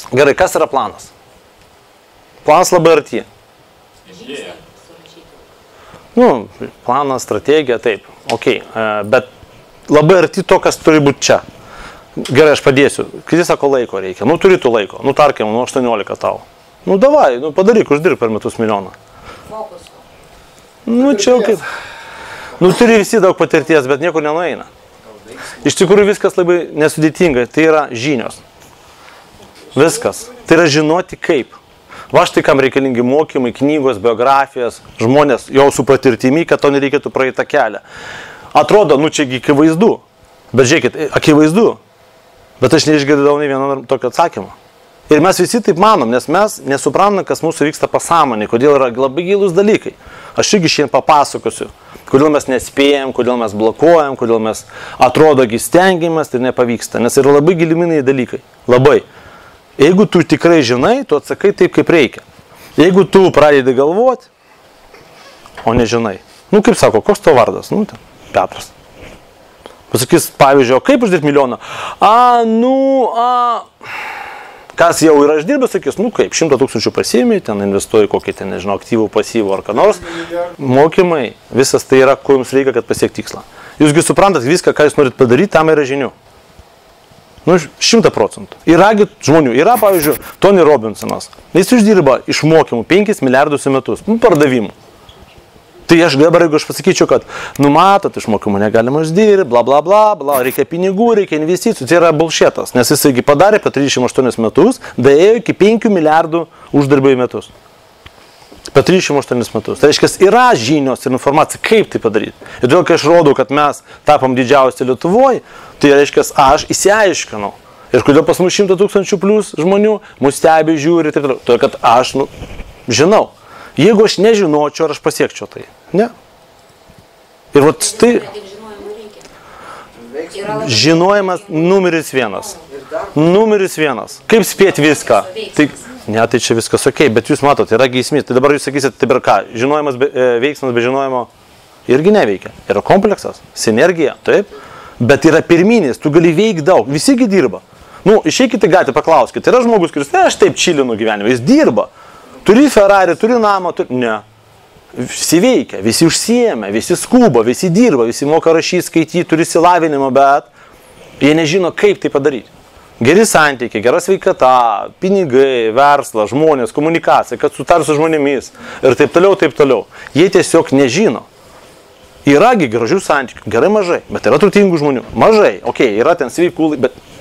Gerai, kas yra planas? Planas labai arti. Nu, planas, strategija, taip, okei, bet labai arti to, kas turi būti čia. Gerai, aš padėsiu. Kiti sako, laiko reikia. Nu, turi tu laiko. Nu, tarkim, nu, 18 tau. Nu, davai, nu, padaryk, uždirb per metus milijoną. Nu, čia jau kaip. Nu, turi visi daug patirties, bet niekur nenueina. Iš tikrųjų viskas labai nesudėtinga. Tai yra žinios. Viskas. Tai yra žinoti kaip. Va štai kam reikalingi mokymai, knygos, biografijos, žmonės jau su patirtimi, kad to nereikėtų praeiti tą kelią. Atrodo, nu čiagi akivaizdu. Bet žiūrėkit, akivaizdu. Bet aš neišgirdau nei vieno tokio atsakymo. Ir mes visi taip manom, nes mes nesuprantame, kas mūsų vyksta pasąmonėje, kodėl yra labai gilūs dalykai. Aš irgi šiandien papasakosiu, kodėl mes nespėjam, kodėl mes blokuojam, kodėl mes atrodo stengiamės ir nepavyksta. Nes yra labai giliminiai dalykai. Labai. Jeigu tu tikrai žinai, tu atsakai taip, kaip reikia. Jeigu tu pradedi galvoti, o nežinai. Nu, kaip sako, koks tavo vardas? Nu, ten, Petras. Pasakys, pavyzdžiui, o kaip uždirbti milijoną? Kas jau yra uždirbęs, sakys, nu kaip, 100 000 pasiimi, ten investuoji kokį, ten, nežinau, aktyvų, pasyvų ar ką nors. Mokymai, visas tai yra, ko jums reikia, kad pasiekti tikslą. Jūsgi suprantat, viską, ką jūs norit padaryti, tam yra žinių. Nu, 100%. Yra žmonių. Yra, pavyzdžiui, Tony Robinsonas. Jis uždirba iš mokymų 5 milijardus į metus. Nu, pardavimų. Tai aš dabar, jeigu aš pasakyčiau, kad, nu, matot, iš mokymų negalima uždirbti, bla, bla, bla, bla, reikia pinigų, reikia investicijų. Tai yra bullshitas. Nes jisai padarė per 38 metus, daėjo iki 5 milijardų uždarbio į metus. Per 38 metus. Tai reiškia, yra žinios ir informacija, kaip tai padaryti. Ir todėl, kai aš rodau, kad mes tapom didžiausi Lietuvoje, tai reiškia, aš įsiaiškinau. Ir kodėl pas mus 100 000 plus žmonių, mus stebi, žiūri ir taip toliau. Todėl, kad aš, nu, žinau. Jeigu aš nežinočiau, ar aš pasiekčiau tai. Ne. Ir vat tai... Žinojimas numeris 1. Numeris 1. Kaip spėti viską? Tai, ne, tai čia viskas ok, bet jūs matote, yra geismys. Tai dabar jūs sakysit, tai ir ką, žinojimas, veiksmas be žinojimo irgi neveikia. Yra kompleksas, sinergija, taip, bet yra pirminis, tu gali veikti daug, visigi dirba. Nu, išeikite gatvę, paklauskite, yra žmogus, kuris, ne, aš taip čilinu gyvenimą, jis dirba. Turi Ferrari, turi namą, ne. Visi veikia, visi užsiėmė, visi skuba, visi dirba, visi moka rašyti, skaityti, turi išsilavinimą, bet jie nežino, kaip tai padaryti. Geri santykiai, gera sveikata, pinigai, verslas, žmonės, komunikacija, kad sutar su žmonėmis ir taip toliau, taip toliau. Jie tiesiog nežino. Yragi gražių santykių, gerai mažai, bet yra turtingų žmonių. Mažai, okei, yra ten sveikų, bet